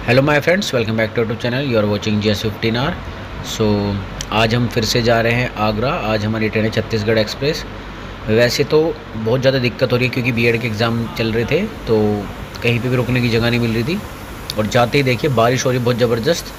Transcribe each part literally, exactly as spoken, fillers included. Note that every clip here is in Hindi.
Hello my friends, welcome back to YouTube channel. You are watching G S fifteen R. So आज हम फिर से जा रहे हैं आगरा। आज हमारी ट्रेन है छत्तीसगढ़ एक्सप्रेस। वैसे तो बहुत ज़्यादा दिक्कत हो रही है क्योंकि बीएड के एग्ज़ाम चल रहे थे, तो कहीं पे भी रुकने की जगह नहीं मिल रही थी। और जाते ही देखिए बारिश हो रही बहुत ज़बरदस्त।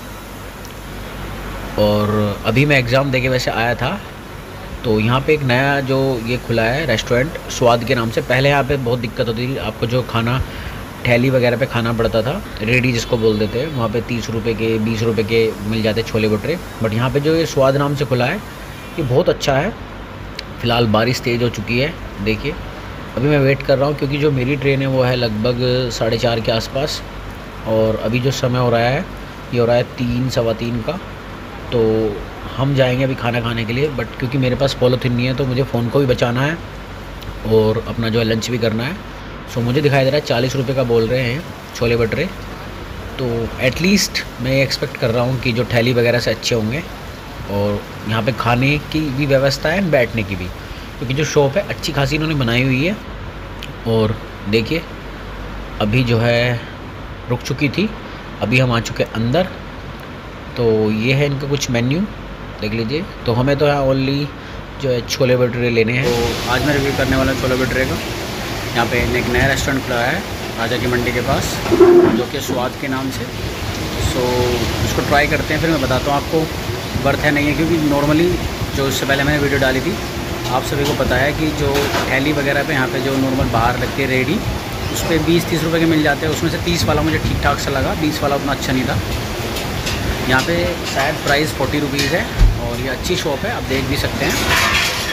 और अभी मैं एग्ज़ाम दे के वैसे आया था, तो यहाँ पे एक नया जो ये खुला है रेस्टोरेंट स्वाद के नाम से। पहले यहाँ पे बहुत दिक्कत होती थी, आपको जो खाना ठेली वगैरह पे खाना पड़ता था, रेडी जिसको बोल देते हैं, वहाँ पे तीस रुपए के बीस रुपए के मिल जाते छोले भटूरे। बट यहाँ पे जो ये स्वाद नाम से खुला है ये बहुत अच्छा है। फ़िलहाल बारिश तेज़ हो चुकी है, देखिए अभी मैं वेट कर रहा हूँ क्योंकि जो मेरी ट्रेन है वो है लगभग साढ़े चार के आसपास। और अभी जो समय हो रहा है ये हो रहा है तीन सवा तीन का। तो हम जाएंगे अभी खाना खाने के लिए, बट क्योंकि मेरे पास पॉलीथिन नहीं है तो मुझे फ़ोन को भी बचाना है और अपना जो है लंच भी करना है। सो मुझे दिखाई दे रहा है चालीस रुपये का बोल रहे हैं छोले भटूरे। तो एटलीस्ट मैं एक्सपेक्ट कर रहा हूँ कि जो ठेली वगैरह से अच्छे होंगे। और यहाँ पे खाने की भी व्यवस्था है, बैठने की भी, क्योंकि जो शॉप है अच्छी खासी इन्होंने बनाई हुई है। और देखिए अभी जो है रुक चुकी थी, अभी हम आ चुके अंदर। तो ये है इनका कुछ मेन्यू, देख लीजिए। तो हमें तो यहाँ ओनली जो है छोले भटूरे लेने हैं। तो आज मैं रिव्यू करने वाला हूँ छोले भटूरे का। यहाँ पे एक नया रेस्टोरेंट खुला है राजा की मंडी के पास, जो कि स्वाद के नाम से। सो इसको ट्राई करते हैं, फिर मैं बताता हूँ आपको वर्थ है नहीं है। क्योंकि नॉर्मली जो इससे पहले मैंने वीडियो डाली थी, आप सभी को पता है कि जो ठेली वगैरह पे यहाँ पे जो नॉर्मल बाहर लगती है रेडी, उस पर बीस तीस रुपये के मिल जाते हैं। उसमें से तीस वाला मुझे ठीक ठाक सा लगा, बीस वाला उतना अच्छा नहीं था। यहाँ पे शायद प्राइस फोर्टी रुपीज़ है और ये अच्छी शॉप है, आप देख भी सकते हैं।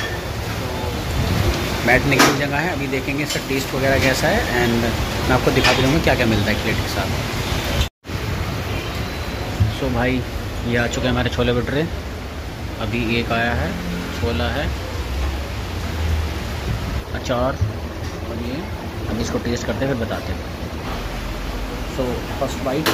बैठने की जगह है, अभी देखेंगे इसका टेस्ट वगैरह कैसा है एंड मैं आपको दिखा भी दूँगा क्या क्या मिलता है प्लेट के साथ। सो so भाई ये आ चुके हैं हमारे छोले भटूरे। अभी एक आया है, छोला है, अचार और ये। अभी इसको टेस्ट करते हैं फिर बताते हैं। So first bite.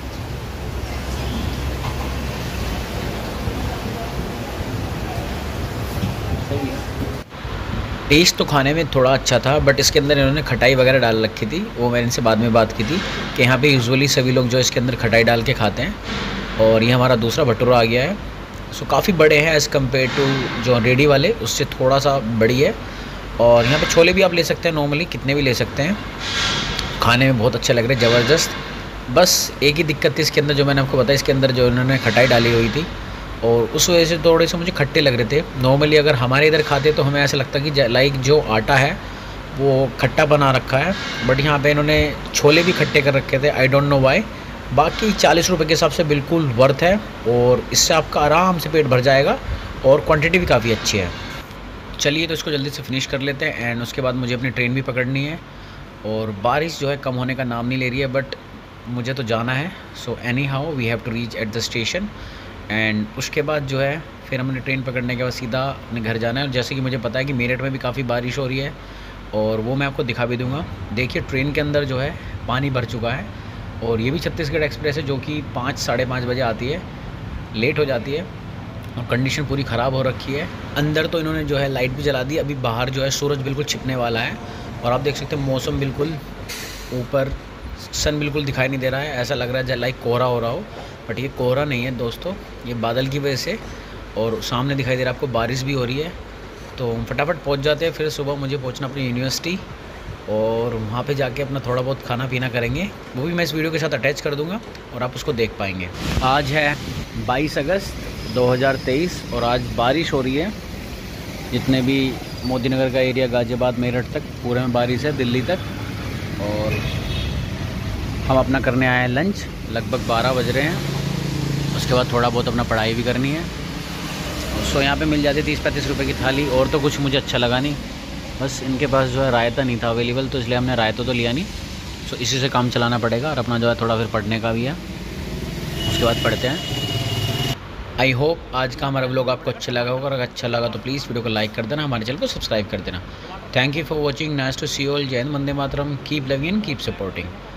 सही है, टेस्ट तो खाने में थोड़ा अच्छा था, बट इसके अंदर इन्होंने खटाई वगैरह डाल रखी थी। वो मैंने इनसे बाद में बात की थी कि यहाँ पे यूजुअली सभी लोग जो इसके अंदर खटाई डाल के खाते हैं। और ये हमारा दूसरा भटूरा आ गया है। सो काफ़ी बड़े हैं एज़ कम्पेयर टू जो रेडी वाले, उससे थोड़ा सा बड़ी है। और यहाँ पे छोले भी आप ले सकते हैं, नॉर्मली कितने भी ले सकते हैं। खाने में बहुत अच्छे लग रहे हैं, ज़बरदस्त। बस एक ही दिक्कत थी इसके अंदर, जो मैंने आपको बताया, इसके अंदर जो इन्होंने खटाई डाली हुई थी और उस वजह से थोड़े से मुझे खट्टे लग रहे थे। नॉर्मली अगर हमारे इधर खाते तो हमें ऐसा लगता कि लाइक जो आटा है वो खट्टा बना रखा है, बट यहाँ पे इन्होंने छोले भी खट्टे कर रखे थे। I don't know why. बाकी चालीस रुपये के हिसाब से बिल्कुल वर्थ है और इससे आपका आराम से पेट भर जाएगा और क्वांटिटी भी काफ़ी अच्छी है। चलिए तो इसको जल्दी से फिनिश कर लेते हैं एंड उसके बाद मुझे अपनी ट्रेन भी पकड़नी है। और बारिश जो है कम होने का नाम नहीं ले रही है, बट मुझे तो जाना है। So anyhow we have to reach at the station and उसके बाद जो है फिर हमने ट्रेन पकड़ने के बाद सीधा अपने घर जाना है। और जैसे कि मुझे पता है कि मेरठ में भी काफ़ी बारिश हो रही है और वो मैं आपको दिखा भी दूंगा। देखिए ट्रेन के अंदर जो है पानी भर चुका है। और ये भी छत्तीसगढ़ एक्सप्रेस है जो कि पाँच साढ़े पाँच बजे आती है, लेट हो जाती है और कंडीशन पूरी ख़राब हो रखी है। अंदर तो इन्होंने जो है लाइट भी जला दी। अभी बाहर जो है सूरज बिल्कुल छिपने वाला है और आप देख सकते हैं मौसम बिल्कुल, ऊपर सन बिल्कुल दिखाई नहीं दे रहा है। ऐसा लग रहा है लाइक कोहरा हो रहा हो, बट ये कोहरा नहीं है दोस्तों, ये बादल की वजह से। और सामने दिखाई दे रहा है आपको बारिश भी हो रही है। तो फटाफट पहुंच जाते हैं। फिर सुबह मुझे पहुंचना अपनी यूनिवर्सिटी और वहाँ पे जाके अपना थोड़ा बहुत खाना पीना करेंगे। वो भी मैं इस वीडियो के साथ अटैच कर दूँगा और आप उसको देख पाएंगे। आज है बाईस अगस्त दो हज़ार तेईस और आज बारिश हो रही है। जितने भी मोदी नगर का एरिया, गाज़ियाबाद, मेरठ तक पूरे में बारिश है, दिल्ली तक। और हम अपना करने आए हैं लंच, लगभग बारह बज रहे हैं। उसके बाद थोड़ा बहुत अपना पढ़ाई भी करनी है। सो यहाँ पे मिल जाती तीस पैंतीस रुपए की थाली। और तो कुछ मुझे अच्छा लगा नहीं, बस इनके पास जो है रायता नहीं था अवेलेबल, तो इसलिए हमने रायता तो लिया नहीं। सो इसी से काम चलाना पड़ेगा और अपना जो है थोड़ा फिर पढ़ने का भी है, उसके बाद पढ़ते हैं। आई होप आज का हमारा व्लॉग आपको अच्छा लगा होगा। अगर अच्छा लगा तो प्लीज़ वीडियो को लाइक कर देना, हमारे चैनल को सब्सक्राइब कर देना। Thank you for watching, nice to see all. जय हिंद, वंदे मातरम, keep loving and keep supporting.